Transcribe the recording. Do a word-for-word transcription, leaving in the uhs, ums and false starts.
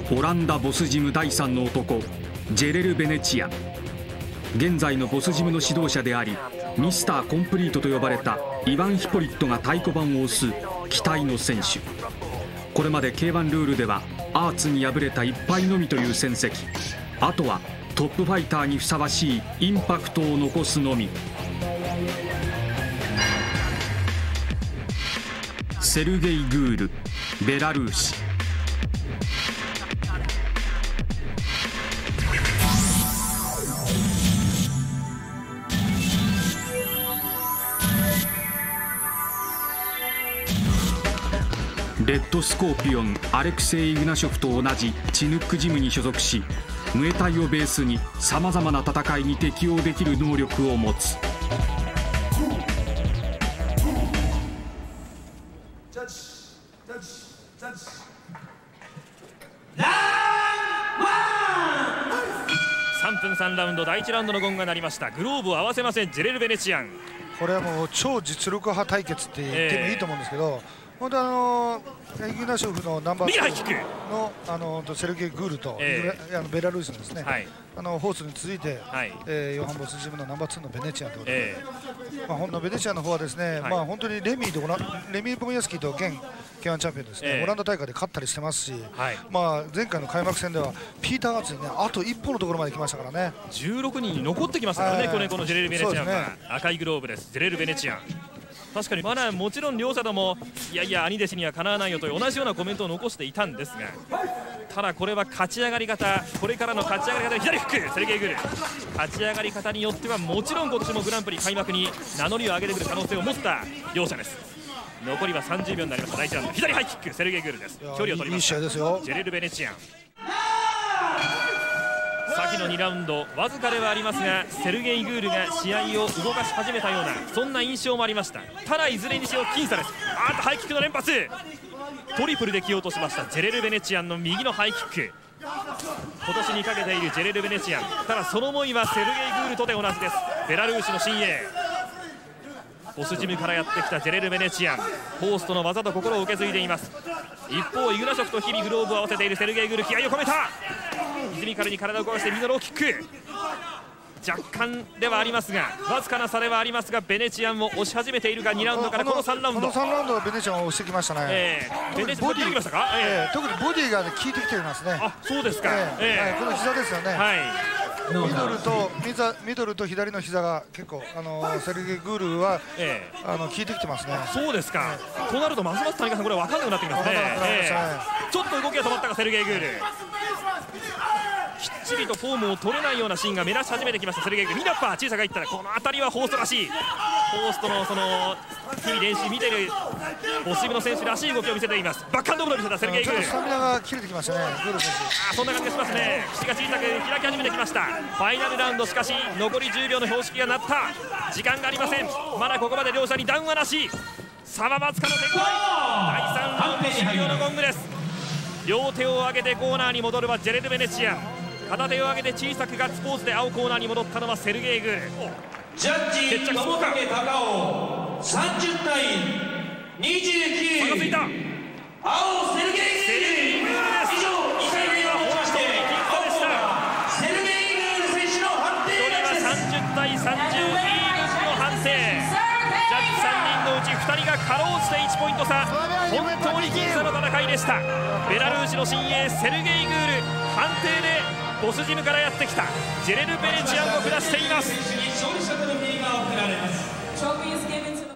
オランダボスジムだいさんの男ジェレル・ベネチアン。現在のボスジムの指導者でありミスターコンプリートと呼ばれたイヴァン・ヒポリットが太鼓判を押す期待の選手。これまで ケーワン ルールではアーツに敗れたいっぱいのみという戦績。あとはトップファイターにふさわしいインパクトを残すのみ。セルゲイ・グール、ベラルーシ。レッドスコーピオンアレクセイ・イグナショフと同じチヌックジムに所属し、ムエタイをベースにさまざまな戦いに適応できる能力を持つ。 さんぷんさんラウンド、だいいちラウンドのゴングが鳴りました。グローブを合わせませんジェレル・ベネチアン。 これはもう超実力派対決って言ってもいいと思うんですけど、えー、本当あのイグナショフのナンバーツーのあのセルゲイ・グールと、えー、あのベラルーシのですね、はい、あのホースに続いて、はい、えー、ヨハンボスジムのナンバーツーのベネチアンということで、えー、まあ、ほんのベネチアンの方はですね、はい、まあ本当にレミーとレミー・ポミヤスキーと現ケーワンチャンピオンですね、えー、オランダ大会で勝ったりしてますし、はい、まあ前回の開幕戦ではピーター・アーツにねあと一歩のところまで来ましたからね。 じゅうろくにんに残ってきましたからね、去年このジェレル・ベネチアンは、ね、赤いグローブです。ジェレル・ベネチアン、確かにまだもちろん両者ともいやいや兄弟子にはかなわないよという同じようなコメントを残していたんですが、ただこれは勝ち上がり方、これからの勝ち上がり方で左フックセルゲイ・グル、勝ち上がり方によってはもちろん今年もグランプリ開幕に名乗りを上げてくる可能性を持った両者です。残りはさんじゅうびょうになりました。だいいちラウンド、左ハイキックセルゲイ・グルです。距離を取りました。 いい試合ですよ。 ジェレル・ベネチアン、先のにラウンドわずかではありますがセルゲイ・グールが試合を動かし始めたようなそんな印象もありました。ただいずれにしろ僅差です。あーっとハイキックの連発、トリプルで起用としましたジェレル・ベネチアンの右のハイキック。今年にかけているジェレル・ベネチアン、ただその思いはセルゲイ・グールとで同じです。ベラルーシの新鋭、ボスジムからやってきたジェレル・ベネチアン、ホーストの技と心を受け継いでいます。一方イグナショフと日々グローブを合わせているセルゲイ・グール、気合を込めた泉からに体を壊して右のローキック、若干ではありますがわずかな差ではありますがベネチアンも押し始めているがにラウンドからこのさんラウンド、 このさんラウンドはベネチアンを押してきましたね。 えー、ベネチアンボディーきましたか、 えー、特にボディーが、ね、効いてきていますね。 あ、そうですか、 えーえー、この膝ですよね、はい、ミドルとミドルと左の膝が結構あのー、セルゲイ・グールは、えー、あの効いてきてますね。 そうですか、えー、となるとますます谷川さんこれ分かんなくなってきますね。えー、ちょっと動きが止まったかセルゲイ・グール、きっちりとフォームを取れないようなシーンが目立ち始めてきましたセルゲイ・グール。ミナッパー小さく入ったらこの辺りはホーストらしい、ホーストのその日々練習見てるボスジムの選手らしい動きを見せています。バックハンドブローに見せたセルゲイ・グール、 スタミナが切れてきましたね。グール選手、 あ、そんな感じがしますね。口が小さく開き始めてきました。ファイナルラウンド、しかし残りじゅうびょうの標識が鳴った。時間がありません。まだここまで両者にダウンはなし。差はわずかの展開。だいさんラウンド終了のゴングです。両手を上げてコーナーに戻るはジェレル・ベネチアン、片手を上げて小さくガッツポーズで青コーナーに戻ったのはセルゲイ・グール。 ジャッジ決着そうか、 高尾さんじゅうたいにじゅうきゅう、 差がついた。 青セルゲイ・グールです。以上にかいめをもちまして青セルゲイ・グール選手の判定です。 さんじゅうたいさんじゅうイーブンの判定。ジャッジさんにんのうちふたりがかろうじていちポイント差、本当に僅差の戦いでした。ベラルーシの新鋭セルゲイ・グール、判定でボスジムからやってきたジェレル・ベネチアンを下しています。